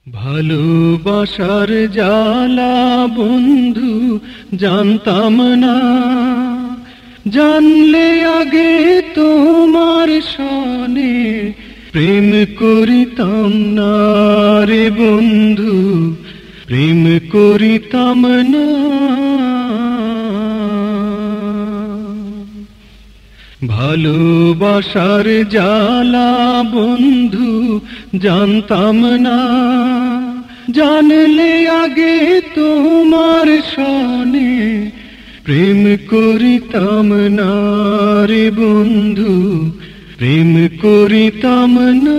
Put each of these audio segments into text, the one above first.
ভালোবাসার জ্বালা বন্ধু জানতাম না, জানলে আগে তোমার সনে প্রেম করিতাম না রে বন্ধু, প্রেম করিতাম না। ভালোবাসার জ্বালা বন্ধু জানতাম না, জানলে আগে তোমার সনে প্রেম করিতাম না রে বন্ধু, প্রেম করিতাম না।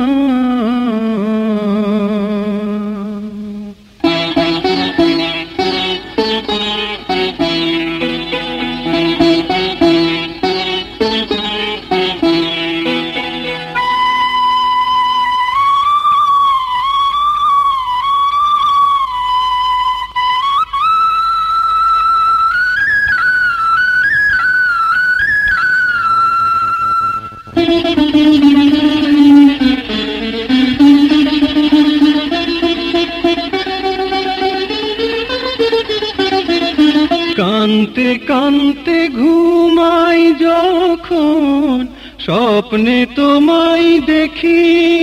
কানতে কানতে ঘুমাই যখন স্বপ্নে তোমায় দেখি,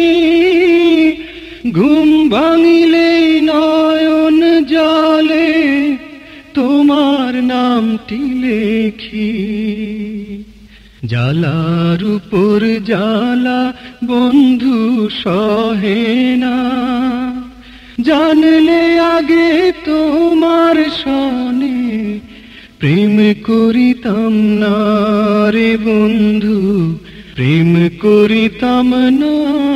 ঘুম ভাঙিলেই নয়ন জলে তোমার নামটি লেখি। জ্বালার উপর জ্বালা বন্ধু সহে না, জানলে আগে তোমার সনে প্রেম করিতাম না রে বন্ধু, প্রেম করিতাম না।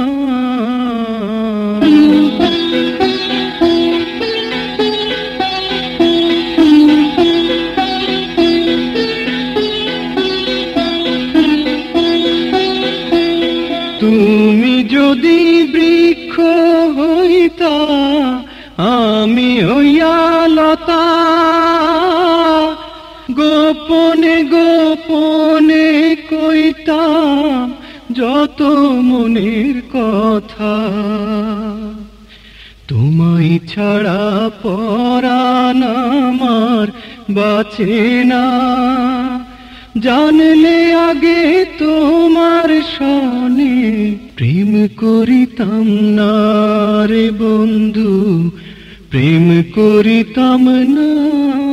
তুমি যদি বৃক্ষ হইতা, আমি হইয়া লতা, গোপনে গোপনে কইতাম যত মনের কথা। তোমায় ছাড়া পরাণ আমার বাঁচে না, জানলে আগে তোমার সনে প্রেম করিতাম না রে বন্ধু, প্রেম করিতাম না।